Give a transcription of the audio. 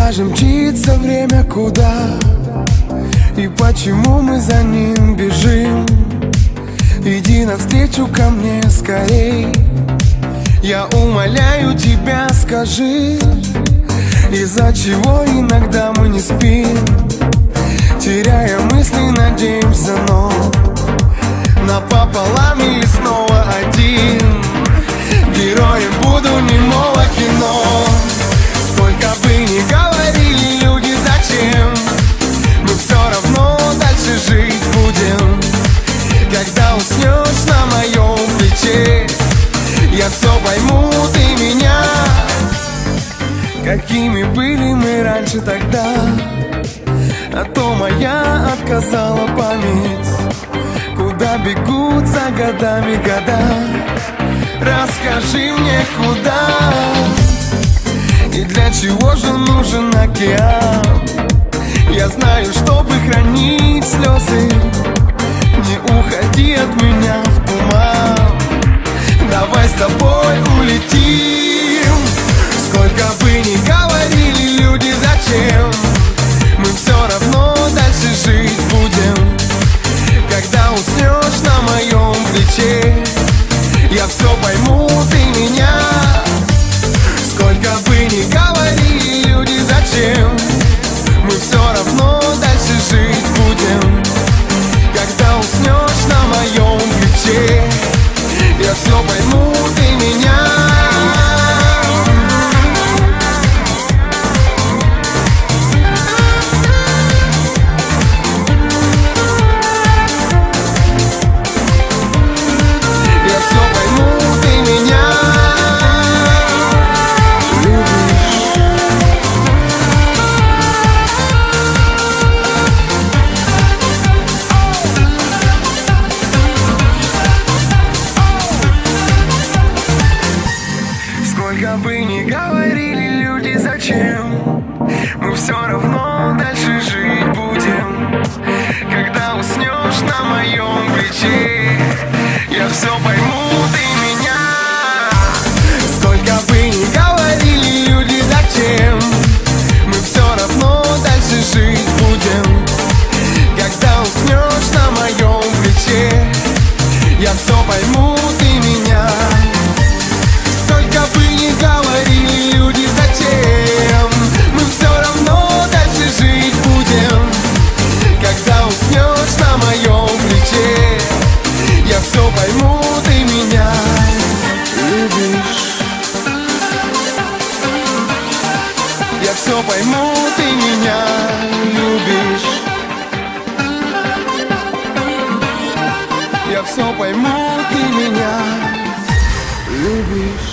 же мчится время куда? И почему мы за ним бежим? Иди навстречу ко мне скорей. Я умоляю тебя, скажи, из-за чего иногда мы не спим, теряя мысли, надеемся, но напополам или снова один. Героем буду немого кино. Сколько бы ни говорили люди, зачем, мы все равно дальше жить будем. Когда уснешь на моем плече, я все пойму, ты меня. Какими были мы раньше тогда, а то моя отказала память. Куда бегут за годами года? Расскажи мне, куда и для чего же нужен океан? Я знаю, чтобы хранить слезы. Не уходи от меня в туман. Давай с тобой улетим. Сколько бы ни говорили люди, зачем, мы все равно дальше жить будем. Когда уснешь на моем плече, я все пойму, ты меня. Сколько бы ни говорили люди, зачем, мы все равно дальше жить будем. Когда уснешь на моем плече, я все пойму, ты меня. Сколько бы ни говорили люди, зачем, мы все равно дальше жить будем. Когда уснешь на моем плече, я все пойму, ты меня. Сколько бы ни говорили люди, зачем, мы все равно дальше жить будем. Когда уснешь на моем плече, я все пойму, ты меня. Сколько бы ни говорили люди, зачем, мы все равно дальше жить будем. Когда уснешь на моем плече, я все пойму, ты меня любишь. Я все пойму, ты меня любишь. Я все пойму, ты меня любишь.